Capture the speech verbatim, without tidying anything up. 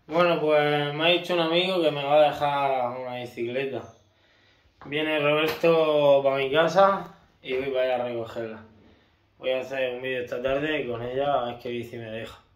Bueno, pues me ha dicho un amigo que me va a dejar una bicicleta. Viene Roberto para mi casa y voy para allá a recogerla. Voy a hacer un vídeo esta tarde con ella a ver qué bici me deja.